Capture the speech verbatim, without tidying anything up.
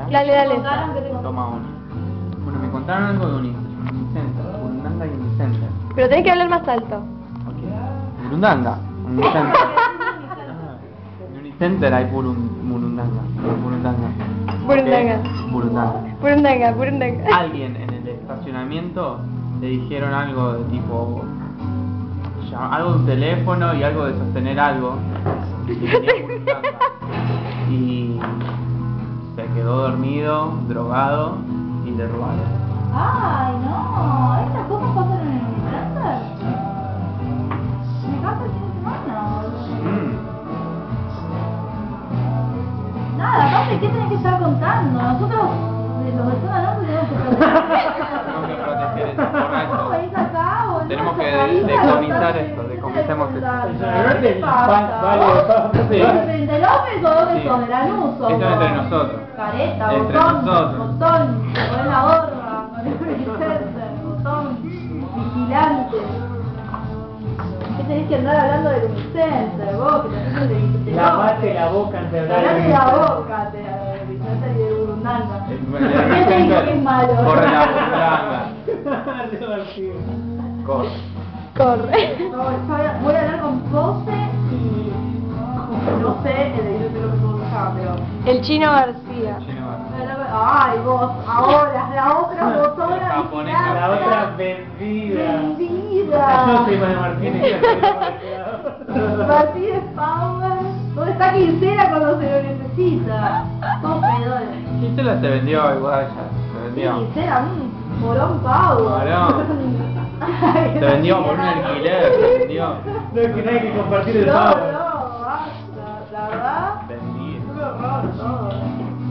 ¿eh? Dale, dale. Toma uno. Bueno, me contaron algo de Unicenter, Burundanga y Unicenter. Pero tenés que hablar más alto. Ok. Burundanga, Unicenter. En Unicenter hay Burun- Burundanga. Burundanga. Burundanga. Ok, Burundanga. Burundanga, burundanga. Alguien en el estacionamiento le dijeron algo de tipo. ya- algo de un teléfono y algo de sostener algo. Y tenía Burundanga. Y se quedó dormido, drogado y le robaron. Ay, no, estas cosas pasan en el Unicenter. Me casa el fin de semana. Mm. Nada, aparte, ¿qué tenés que estar contando? Nosotros, de los de zona norte, tenemos que proteger. Tenemos que proteger eso, ¿Cómo correcto. venís acá, boludo? Tenemos que Ahí, decomisar bastante- esto, decomisemos esto. ¿Qué norte te pasa? vale, Sí. ¿De Frente López o dónde Sí. sos? ¿De Lanús sos? Esto es entre nosotros. Careta, Entre botón, nosotros. botón, te pones la gorra, con el Unicenter, botón, vigilante. ¿Qué tenés que andar hablando del Unicenter, vos? Que tenés el Unicenter. Lavate la boca antes de hablar de Lavate la Unicenter. boca, te del Unicenter y de Burundanga. El- el ¿Qué te dijo que es Unicenter malo? corre la burundanga. Divertido. Corre. Corre. No, voy a voy a hablar con Pose y no sé el de yo sé lo que puedo usar, pero El Chino García. Chino García. voy a hablar con- ay vos, ahora, la otra botona La japonesa. vigilante. La otra vendida. Vendida. Yo soy Manuel Martínez. Martínez Power. ¿Dónde está Quincena cuando se lo necesita? Todos pedores. Gisela se vendió igual ya. Se vendió. Quincena, mmm, morón Power. Morón. Se vendió por un alquiler, se vendió. No es que no hay que compartir el No, power. no, basta, la verdad. Vendido. Un horror todo.